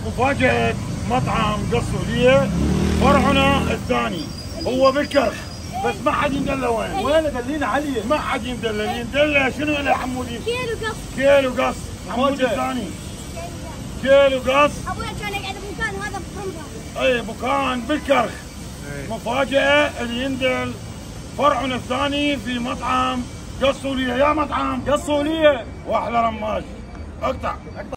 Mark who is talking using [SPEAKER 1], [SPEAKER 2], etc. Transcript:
[SPEAKER 1] مفاجأة مطعم قصولية فرعنا الثاني هو بالكرخ، بس ما حد يندله وين؟
[SPEAKER 2] وين دلينا علي؟
[SPEAKER 1] ما حد يندله، اللي يندله شنو يا حمودي؟
[SPEAKER 3] كيلو قص.
[SPEAKER 1] كيلو قص، حمودي الثاني كيلو قص.
[SPEAKER 3] ابوي كان يقعد بمكان هذا بفرنسا.
[SPEAKER 1] اي مكان بالكرخ. مفاجأة اللي يندل فرعنا الثاني في مطعم قصولية. يا مطعم
[SPEAKER 2] قصولية
[SPEAKER 1] واحلى رماش. اقطع